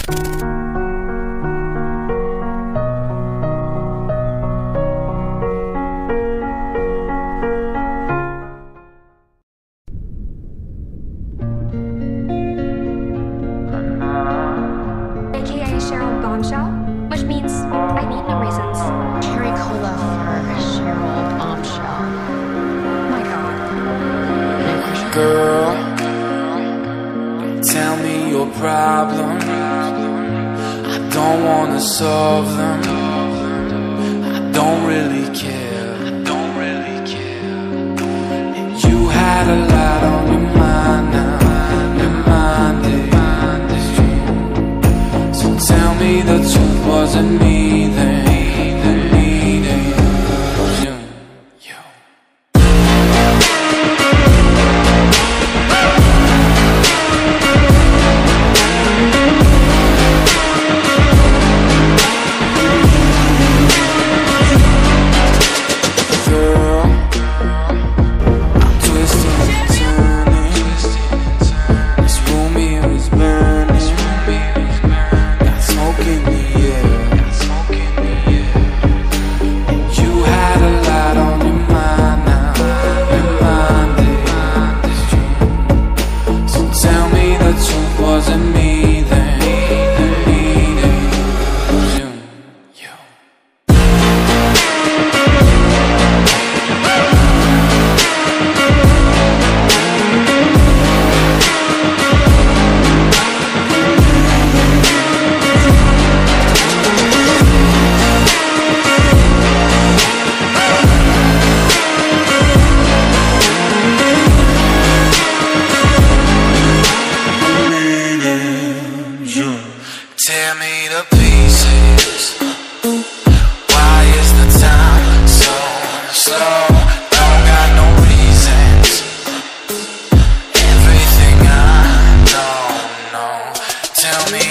AKA Cheryl Bombshell, which means I need no reasons. Cherry cola for Cheryl Bombshell. My God. Girl, tell me your problems. I don't wanna solve them. I don't really care. And you had a lot on your mind now. Your mind is. So tell me the truth, wasn't me then. Wasn't me then. Tear me to pieces. Why is the time so slow? Don't got no reasons. Everything I know. Tell me